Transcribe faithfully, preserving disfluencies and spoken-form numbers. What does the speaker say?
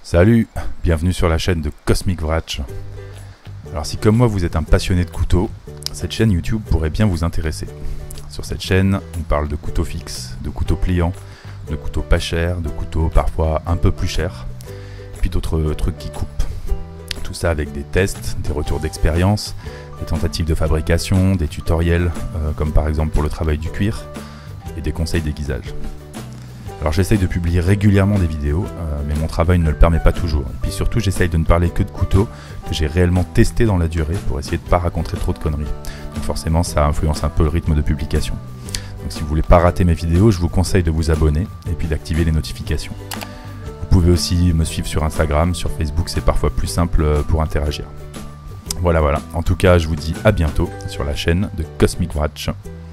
Salut, bienvenue sur la chaîne de Cosmic Vratch. Alors si comme moi vous êtes un passionné de couteaux, cette chaîne YouTube pourrait bien vous intéresser. Sur cette chaîne, on parle de couteaux fixes, de couteaux pliants, de couteaux pas chers, de couteaux parfois un peu plus chers, et puis d'autres trucs qui coupent. Tout ça avec des tests, des retours d'expérience, des tentatives de fabrication, des tutoriels, euh, comme par exemple pour le travail du cuir, et des conseils d'aiguisage. Alors j'essaye de publier régulièrement des vidéos, euh, mais mon travail ne le permet pas toujours. Et puis surtout j'essaye de ne parler que de couteaux que j'ai réellement testés dans la durée pour essayer de ne pas raconter trop de conneries. Donc forcément ça influence un peu le rythme de publication. Donc si vous voulez pas rater mes vidéos, je vous conseille de vous abonner et puis d'activer les notifications. Vous pouvez aussi me suivre sur Instagram, sur Facebook, c'est parfois plus simple pour interagir. Voilà voilà, en tout cas je vous dis à bientôt sur la chaîne de Cosmic Vratch.